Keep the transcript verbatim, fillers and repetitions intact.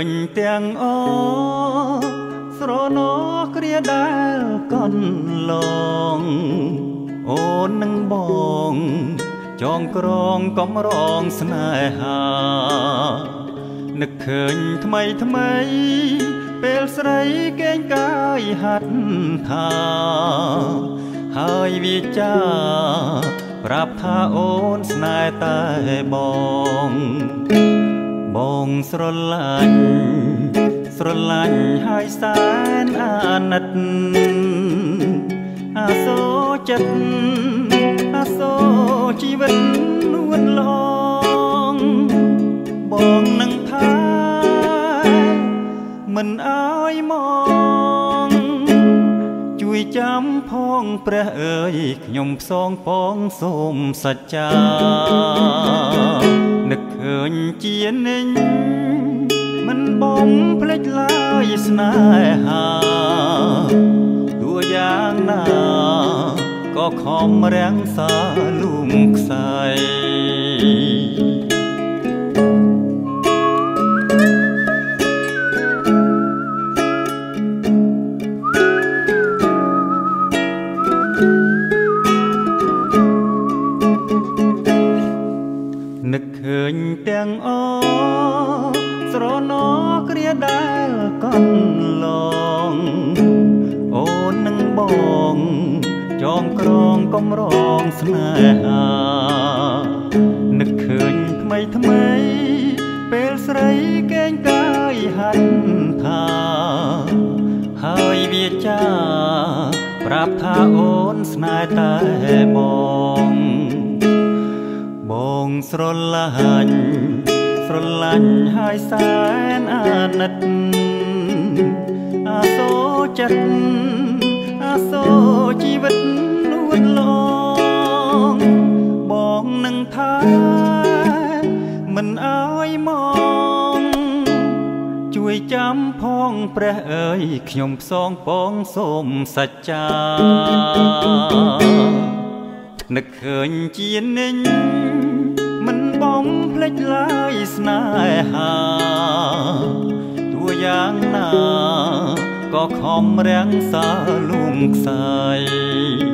ញទាំងអស្រណោគ្រាដែលកន់ឡងអូននឹងបងចងក្រងកំរងស្នេហានឹកឃើញថ្មីថ្មីពេលស្រីកេងកាយហាត់ថាហើយវាចាប្រាប់ថាអូនស្នេហ៍តែបងបងស្រឡាញ់ស្រឡាញ់ហើយសែនអាណិតអាសូរចិត្តអាសូរជីវិតនួនឡងបងនឹងថាមិនអើយមកជួយចាំផងព្រះអើយខ្ញុំផ្សងពងសូមសច្ចានឹកឃើញជានិញមិនបងភ្លេចឡើយស្នេហាទោះយ៉ាងណាក៏ខំរាំងសាលូមខ្សែនឹកឃើញទាំងអស្រណោគ្រាដែលកន់ឡងអូននឹងបងចងក្រងកំរងស្នេហានឹកឃើញថ្មីថ្មីពេលស្រីកេងកាយហាត់ថាហើយវាចាប្រាប់ថាអូនស្នេហ៍តែបងបងស្រឡាញ់ស្រឡាញ់ហើយសែនអាណិតអាសូរចិត្តអាសូរជីវិតនួនឡងបងនឹងថាមិនអើយមកជួយចាំផងព្រះអើយខ្ញុំផ្សងពងសូមសច្ចានឹកឃើញជានិញមិនបងភ្លេចឡើយស្នេហាទោះយ៉ាងណាក៏ខំរាំងសាលូមខ្សែ